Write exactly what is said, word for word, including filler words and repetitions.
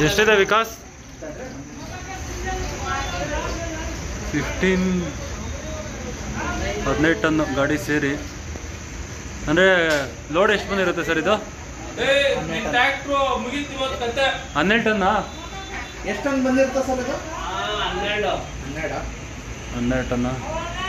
ಎಷ್ಟಿದೆ ವಿಕಾಸ್? ಫಿಫ್ಟೀನ್ ಹದಿನೈದು ಟನ್ನು ಗಾಡಿ ಸೇರಿ. ಅಂದರೆ ಲೋಡ್ ಎಷ್ಟು ಬಂದಿರುತ್ತೆ ಸರ್ ಇದು? ಹನ್ನೆರಡು ಟನ್ನಾ? ಎಷ್ಟು ಟನ್ ಬಂದಿರುತ್ತೆ ಸರ್ ಇದು? ಹನ್ನೆರಡು ಹನ್ನೆರಡು ಹನ್ನೆರಡು ಟನ್ನ.